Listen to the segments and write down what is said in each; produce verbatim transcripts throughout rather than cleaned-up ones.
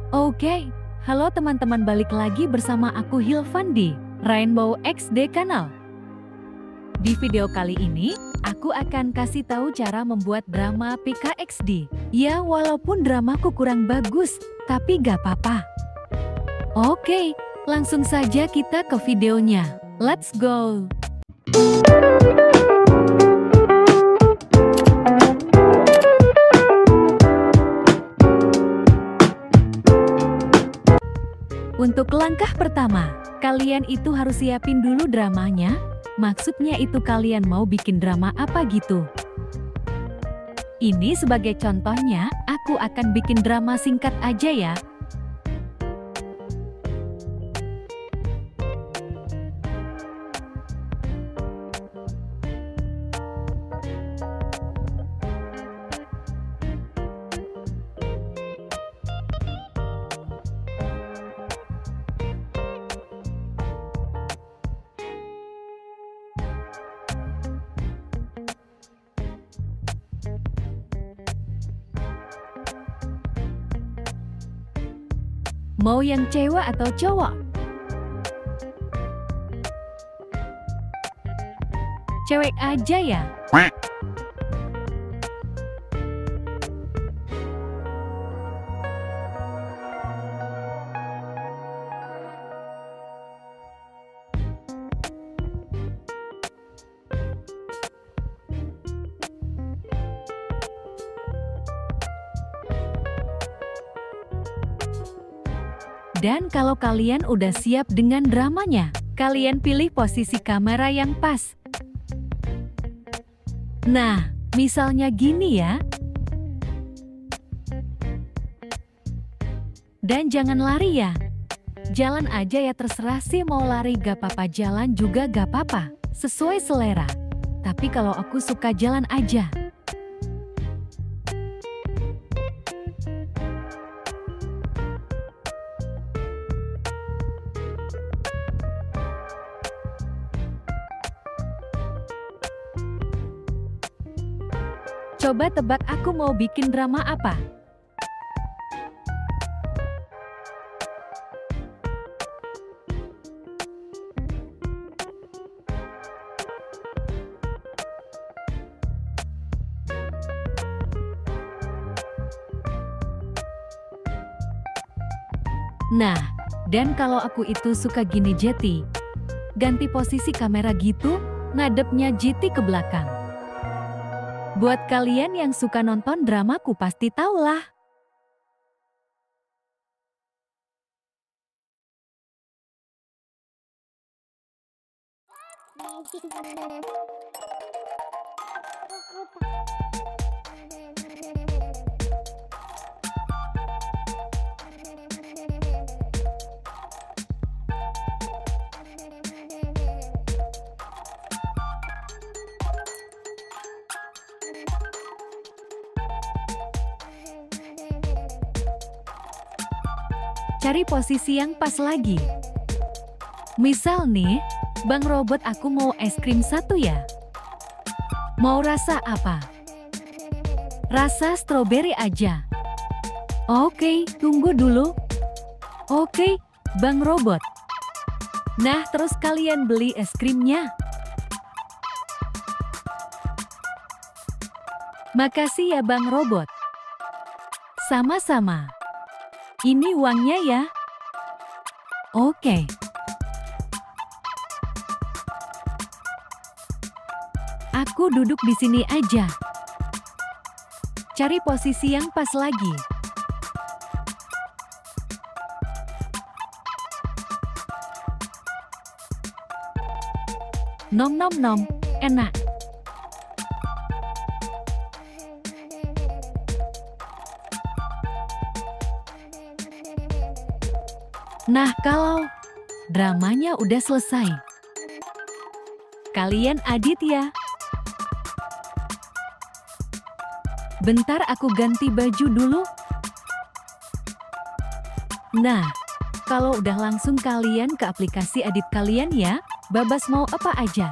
Oke, halo teman-teman, balik lagi bersama aku Hilvan di Rainbow X D Kanal. Di video kali ini, aku akan kasih tahu cara membuat drama P K X D. Ya, walaupun dramaku kurang bagus, tapi gak apa-apa. Oke, langsung saja kita ke videonya. Let's go! Untuk langkah pertama, kalian itu harus siapin dulu dramanya. Maksudnya itu kalian mau bikin drama apa gitu. Ini sebagai contohnya, aku akan bikin drama singkat aja ya. Mau yang cewek atau cowok? Cewek aja ya? Dan kalau kalian udah siap dengan dramanya, kalian pilih posisi kamera yang pas. Nah, misalnya gini ya. Dan jangan lari ya. Jalan aja ya, terserah sih mau lari gak apa-apa, jalan juga gak apa-apa. Sesuai selera. Tapi kalau aku suka jalan aja. Coba tebak aku mau bikin drama apa? Nah, dan kalau aku itu suka gini Jetty. Ganti posisi kamera gitu, ngadepnya Jetty ke belakang. Buat kalian yang suka nonton dramaku pasti tahulah. Cari posisi yang pas lagi. Misal nih, Bang Robot, aku mau es krim satu ya. Mau rasa apa? Rasa stroberi aja. Oke, tunggu dulu. Oke, Bang Robot. Nah, terus kalian beli es krimnya. Makasih ya Bang Robot. Sama-sama. Ini uangnya ya. Oke. Aku duduk di sini aja. Cari posisi yang pas lagi. Nom nom nom, enak. Nah, kalau dramanya udah selesai, kalian edit ya. Bentar aku ganti baju dulu. Nah, kalau udah langsung kalian ke aplikasi edit kalian ya, bebas mau apa aja.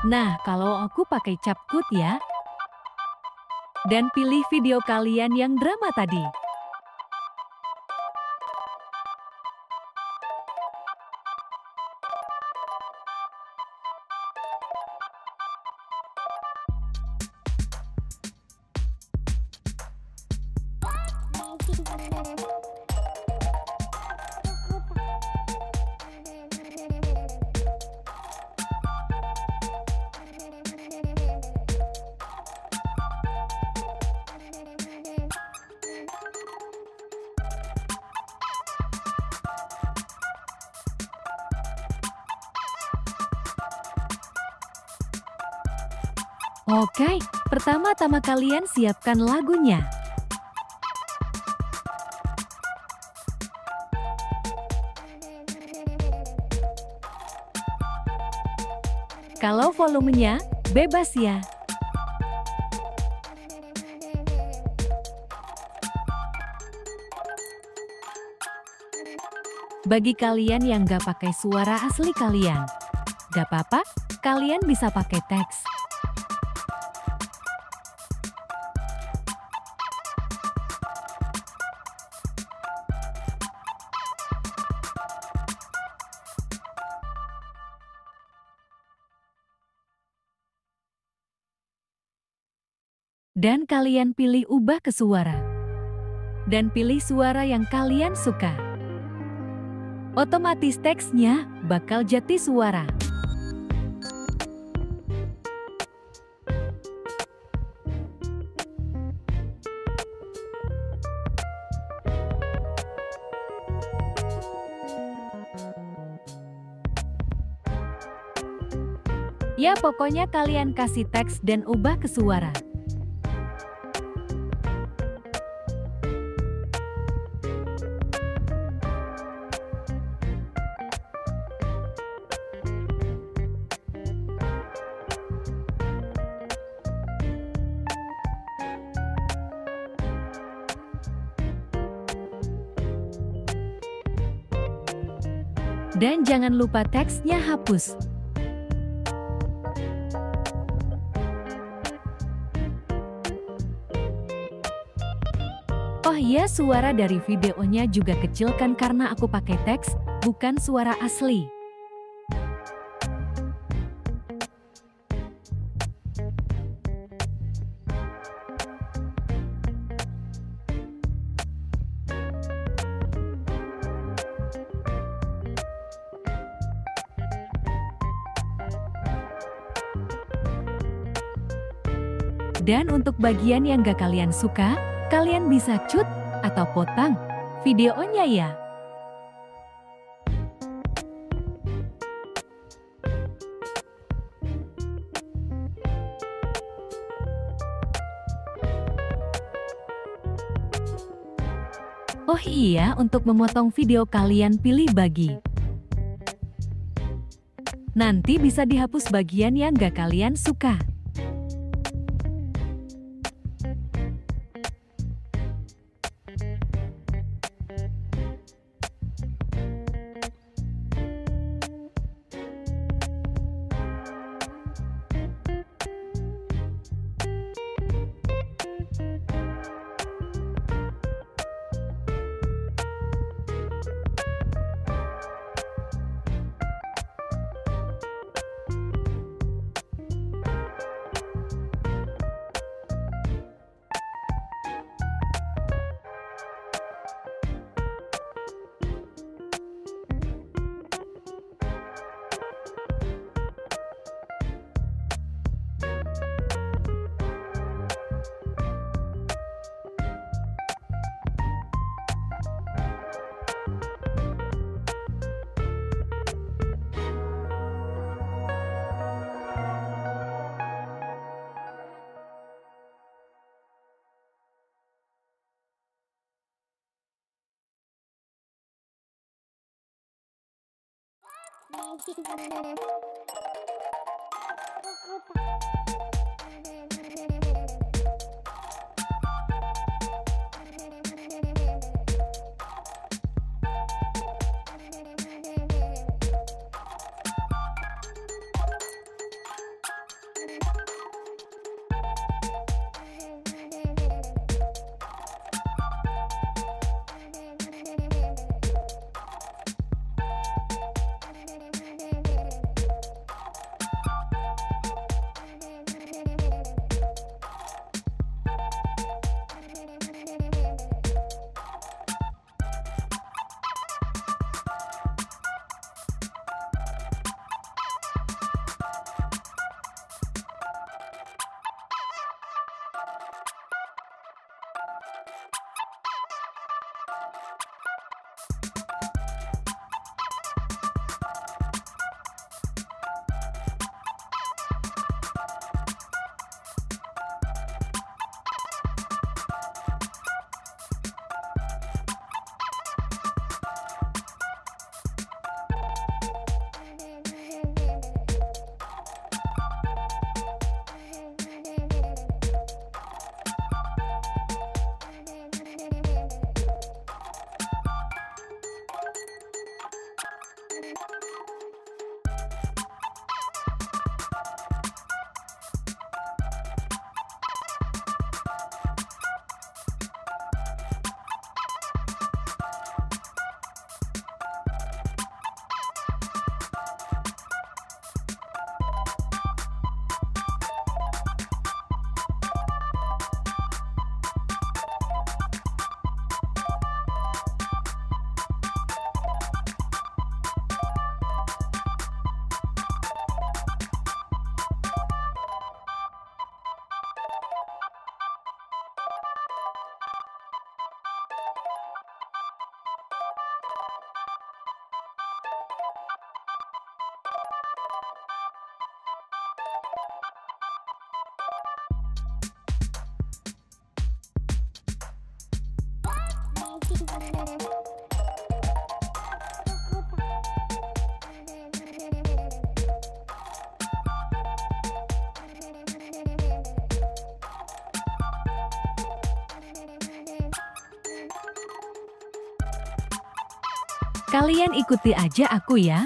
Nah, kalau aku pakai CapCut ya. Dan pilih video kalian yang drama tadi. Oke, pertama-tama kalian siapkan lagunya. Kalau volumenya, bebas ya. Bagi kalian yang gak pakai suara asli kalian, gak apa-apa, kalian bisa pakai teks. Dan kalian pilih ubah ke suara. Dan pilih suara yang kalian suka. Otomatis teksnya bakal jadi suara. Ya pokoknya kalian kasih teks dan ubah ke suara. Dan jangan lupa teksnya hapus. Oh iya, suara dari videonya juga kecilkan karena aku pakai teks, bukan suara asli. Dan untuk bagian yang gak kalian suka, kalian bisa cut atau potong videonya ya. Oh iya, untuk memotong video kalian pilih bagi. Nanti bisa dihapus bagian yang gak kalian suka. Kalian ikuti aja aku ya.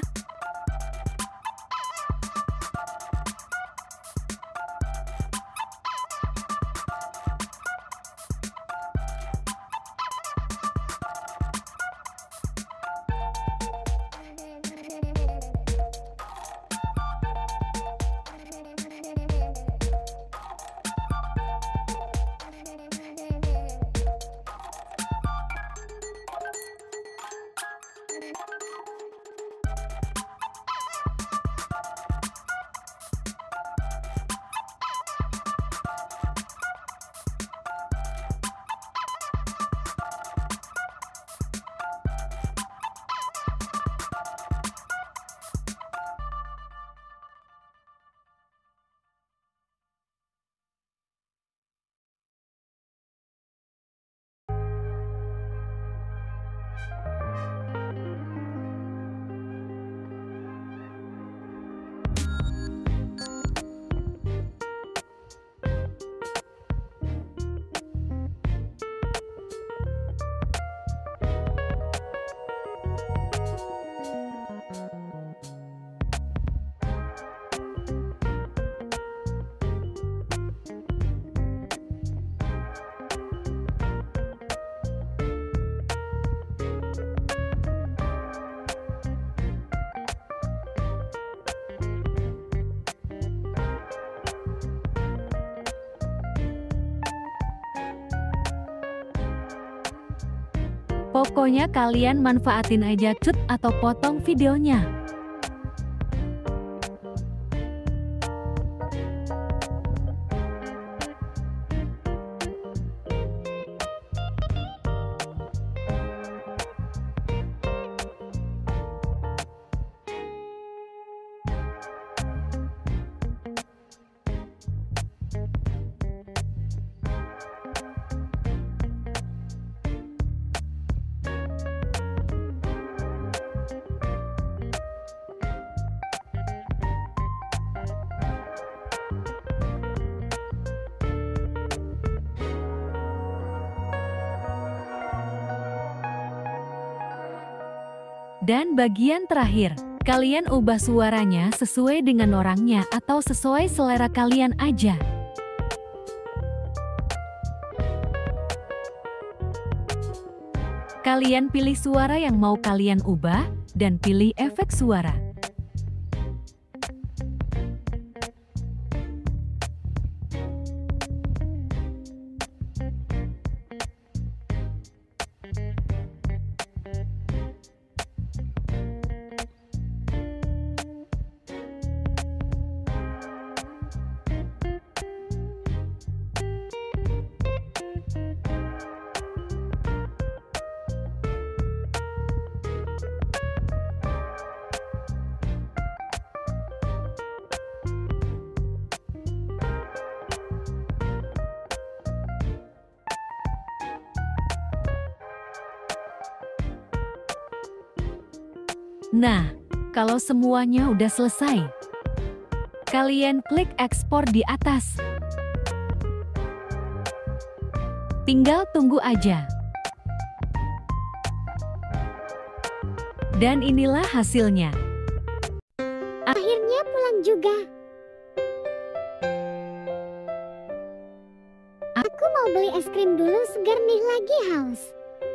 Pokoknya kalian manfaatin aja cut atau potong videonya. Dan bagian terakhir, kalian ubah suaranya sesuai dengan orangnya atau sesuai selera kalian aja. Kalian pilih suara yang mau kalian ubah, dan pilih efek suara. Nah, kalau semuanya udah selesai, kalian klik ekspor di atas. Tinggal tunggu aja. Dan inilah hasilnya. Akhirnya pulang juga. Aku mau beli es krim dulu, segar nih, lagi haus.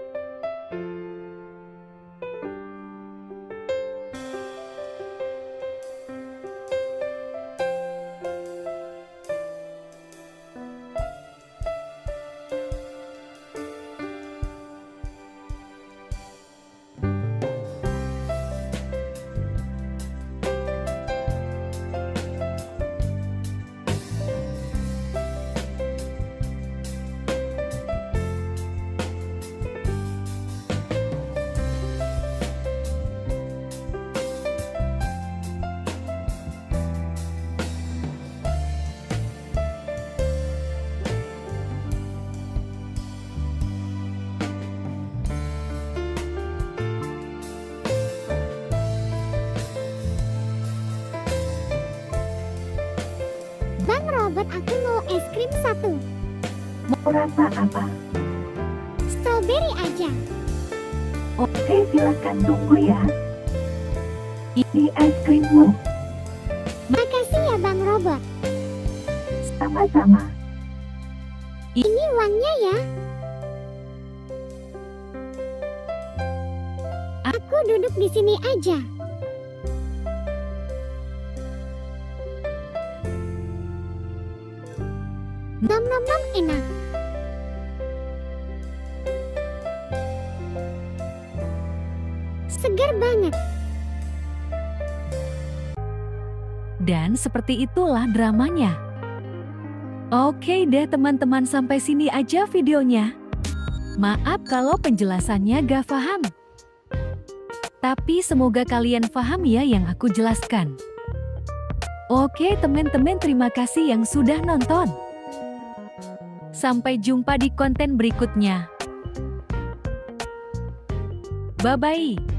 Bang Robot, aku mau es krim satu. Mau rasa apa? Strawberry aja. Oke, silakan tunggu ya. Ini es krimmu. Makasih ya Bang Robot. Sama-sama. Ini uangnya ya. Aku duduk di sini aja. Nom nom nom, enak. Segar banget. Dan seperti itulah dramanya. Oke deh teman-teman, sampai sini aja videonya. Maaf kalau penjelasannya gak paham. Tapi semoga kalian paham ya yang aku jelaskan. Oke teman-teman, terima kasih yang sudah nonton. Sampai jumpa di konten berikutnya. Bye-bye.